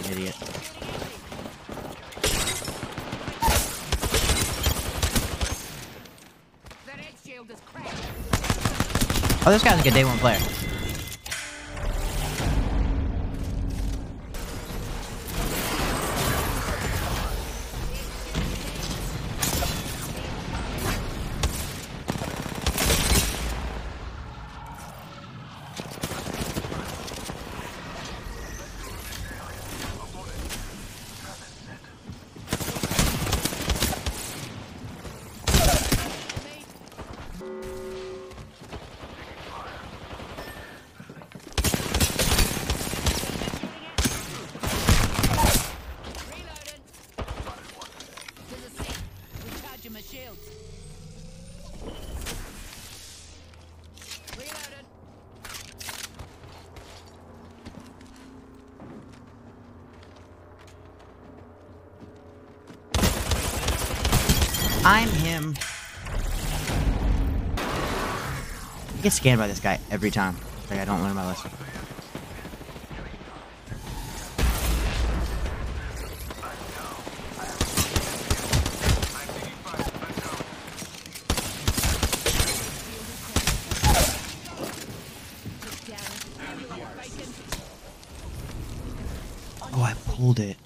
fucking idiot. Oh, this guy's like a day one player. I'm him. I get scanned by this guy every time. Like, I don't learn my lesson. Oh, I pulled it.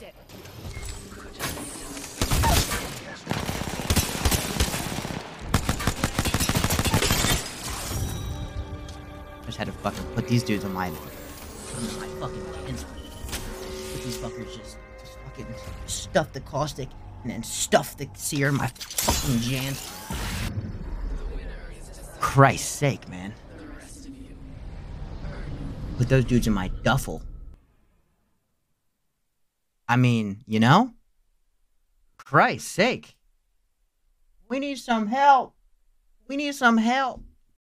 I just had to fucking put these dudes on my fucking hands. Put these fuckers just fucking stuff the caustic and then stuff the sear in my fucking jams. Christ's sake, man. Put those dudes in my duffel. I mean, you know? Christ's sake. We need some help. We need some help.